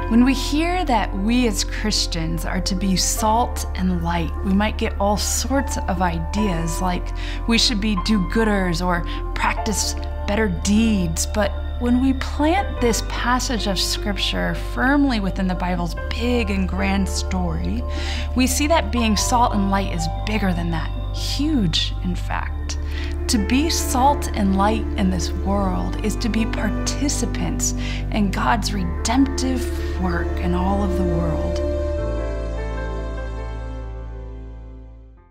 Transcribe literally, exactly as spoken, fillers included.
When we hear that we as Christians are to be salt and light, we might get all sorts of ideas, like we should be do-gooders or practice better deeds. But when we plant this passage of Scripture firmly within the Bible's big and grand story, we see that being salt and light is bigger than that, huge, in fact. To be salt and light in this world is to be participants in God's redemptive work in all of the world.